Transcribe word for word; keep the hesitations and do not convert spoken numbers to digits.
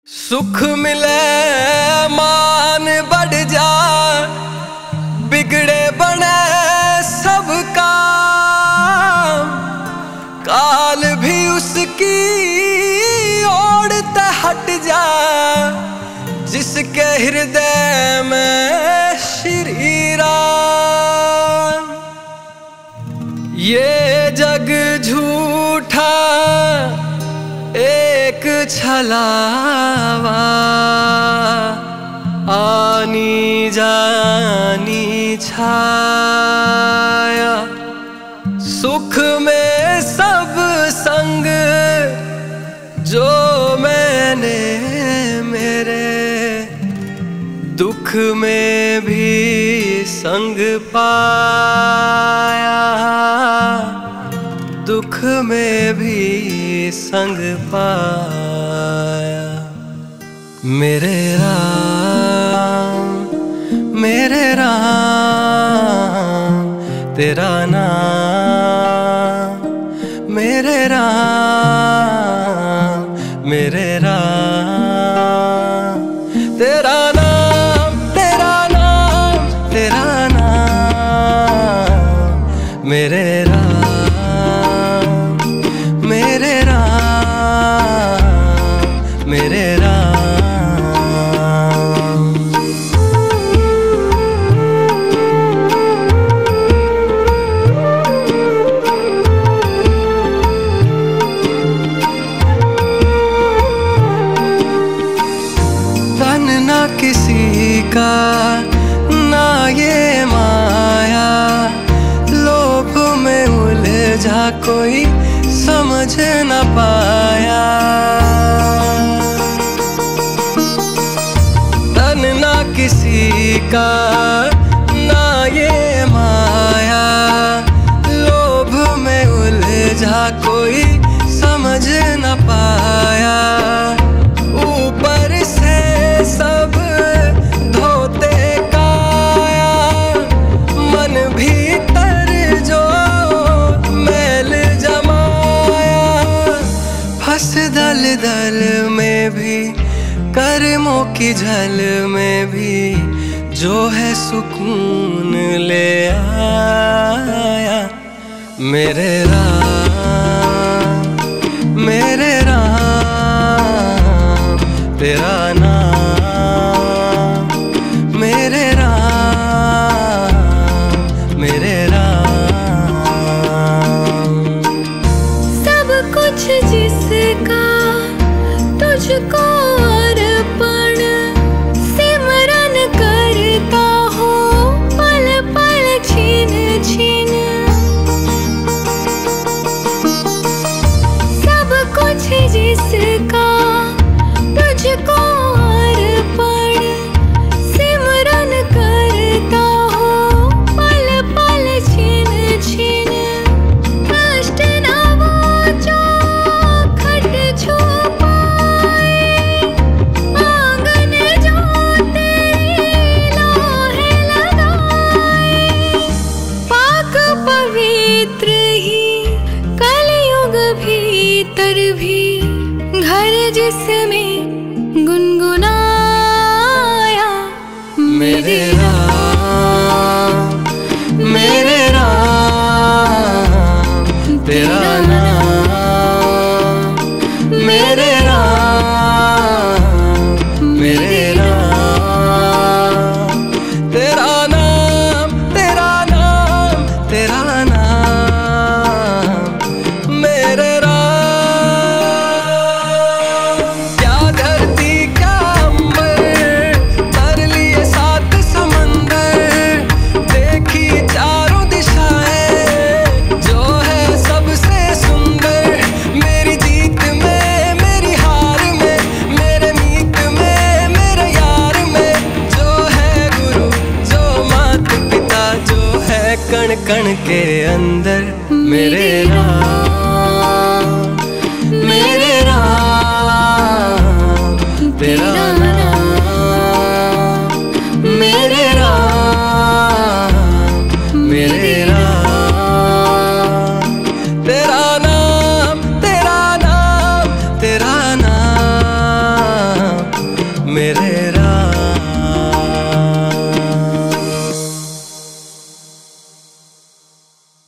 सुख मिले मान बढ़ जा, बिगड़े बने सबका, काल भी उसकी ओर ते हट जा, जिसके हृदय में श्री राम। ये जग झूठा एक छलावा, आनी जानी छाया, सुख में सब संग जो मैंने मेरे, दुख में भी संग पाया, दुख में भी संग पाया। मेरे राम मेरे राम तेरा नाम, मेरे राम मेरे राम तेरा नाम, तेरा नाम तेरा नाम, मेरे राम मेरे राम मेरे राम। तन ना किसी का ना ये माया, लोभ में उलझा कोई समझ न पाया। तन ना किसी का ना ये माया, लोभ में उलझा कोई समझ न पाया। ऊपर से सब धोते काया, मन भीतर जो मैल जमाया, फंस दल दल में भी कर्मों की झल में भी, जो है सुकून ले आया। मेरे राम मेरे राम तेरा नाम, मेरे राम मेरे राम। सब कुछ जिसका तुझको अर्पण, सिमरन करता हो पल पल छीन छीन। सब कुछ जिसका तुझको अर्पण, सिमरन करता हो पल पल छीन छीन। कष्ट न वो जो खट छू पाए, आंगन जो तेरी लोहे लगाए। पाक पवित्र ही कलयुग भीतर भी, घर जिसमें गुनगुनाया। मेरे राम मेरे राम तेरा नाम, मेरे राम मेरे राम तेरा नाम, तेरा नाम तेरा नाम, मेरे राम। क्या धरती क्या अंबर, तर लिए सात समंदर, देखी चारों दिशाएं, जो है सबसे सुंदर। मेरी जीत में मेरी हार में, मेरे मीत में मेरे यार में, जो है गुरु जो माता पिता, जो है कण कण के अंदर। मेरे राम मेरे राम तेरा नाम, मेरे राम मेरे राम तेरा नाम, तेरा नाम तेरा नाम, मेरे